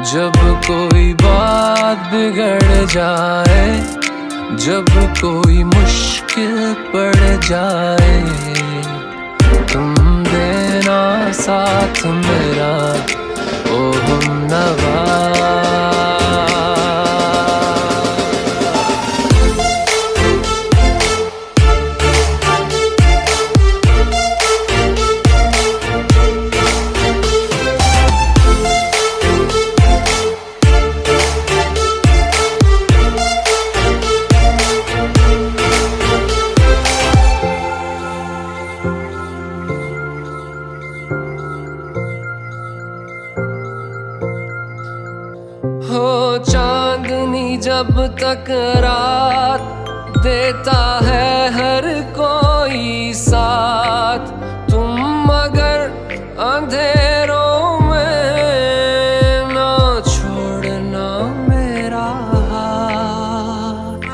जब कोई बात बिगड़ जाए, जब कोई मुश्किल पड़ जाए, तुम देना साथ मेरा ओ हमनवा। हो चांदनी जब तक रात देता है हर कोई साथ, तुम मगर अंधेरों में ना छोड़ना मेरा हाथ।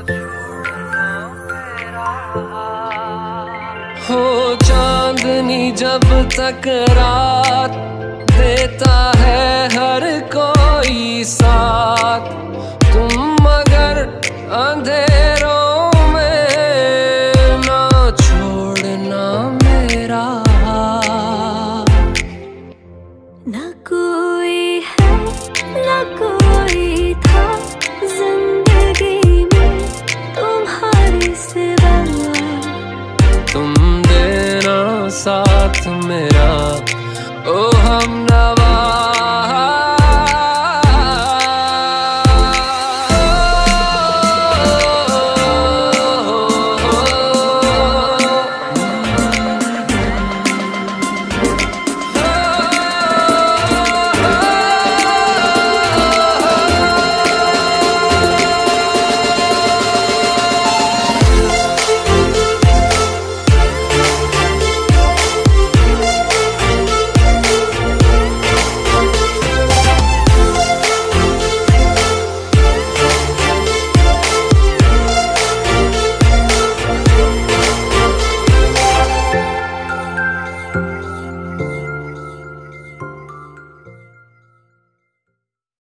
हो चांदनी जब तक रात देता है हर कोई साथ, तुम मगर अंधेरों में ना छोड़ना मेरा हाथ। ना कोई है ना कोई था जिंदगी में तुम्हारे सिवा, तुम देना साथ मेरा ओ हमनवा।